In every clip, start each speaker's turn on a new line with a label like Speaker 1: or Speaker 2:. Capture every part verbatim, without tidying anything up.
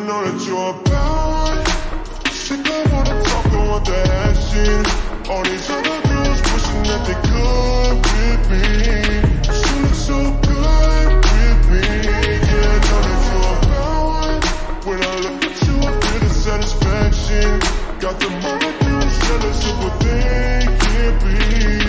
Speaker 1: know that you're about sick, I wanna talk, I want the action. All these other girls wishing that they could with me. You look so good with me. Yeah, I know that you're about when I look at you, I feel the satisfaction. Got them other girls jealous of what they can't be.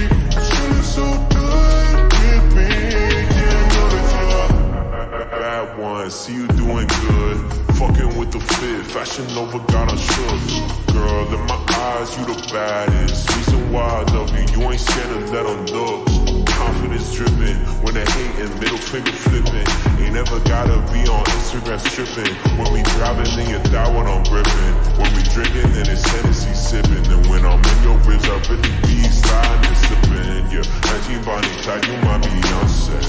Speaker 1: You look so good with me. Yeah, I know that you're bad one. See you doing good. Fucking with the fit, Fashion Nova got us shook. Girl, in my eyes, you the baddest. Reason why I love you, you ain't scared to let them look. Confidence dripping, when they hating, middle finger flipping. Ain't never gotta be on Instagram stripping. When we driving, then you thigh when I'm gripping. When we drinking, then it's Hennessy sipping. And when I'm in your ribs, I really be sliding and sipping. Yeah, nineteen Bonnie Clyde, you my Beyonce.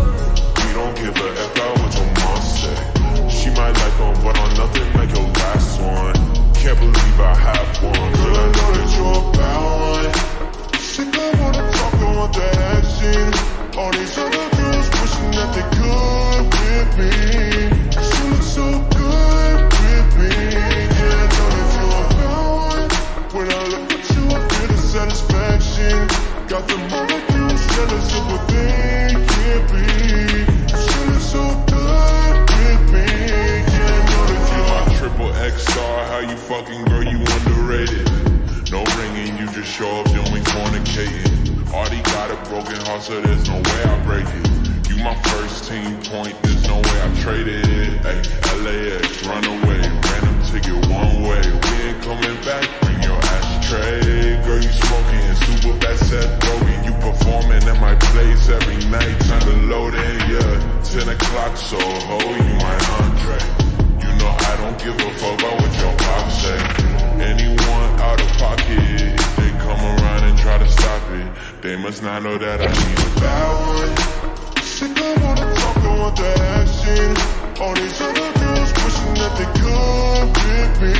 Speaker 1: We don't give a F out what your mom say. She might like them, but I'm nothing like your last one. Can't believe I have one. Girl, I know that you're about one. Sick, I wanna talk, I want the action. All these other girls wishing that they could with me. You look so good with me. Yeah, I know that you're about one. When I look at you, I feel the satisfaction. Got them other girls jealous of what they can't be. You look so good with me. Yeah, I know that you're my triple X star. How you fucking girl, you underrated. No ringing, you just show up, then we fornicating. Already got a broken heart, so there's no way I break it. You my first team point, there's no way I traded it. Ay, L A X, run away, random ticket one way. We ain't coming back, bring your ashtray. Girl, you smoking, super bad set broken. You performing at my place every night, time to load in, yeah. Ten o'clock, so ho, you my Andre. You know I don't give a fuck about what your pop say. Anyone out of pocket, if they come around and try to stop it, they must not know that I need a bad one. Sick, I wanna talk, I want the action. All these other girls wishing that they could with me.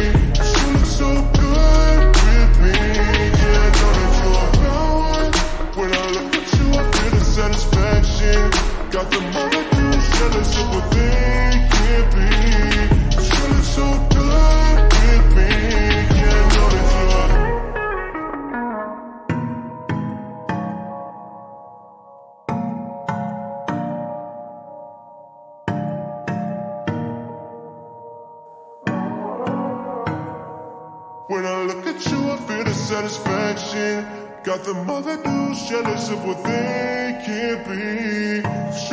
Speaker 1: You look so good with me. Yeah, I know that you're about one. When I look at you, I feel the satisfaction. Got them other girls jealous of what they can't be. You look so good with me. Yeah, I know that you're when I look at you, I feel the satisfaction. Got them other dudes jealous of what they can't be.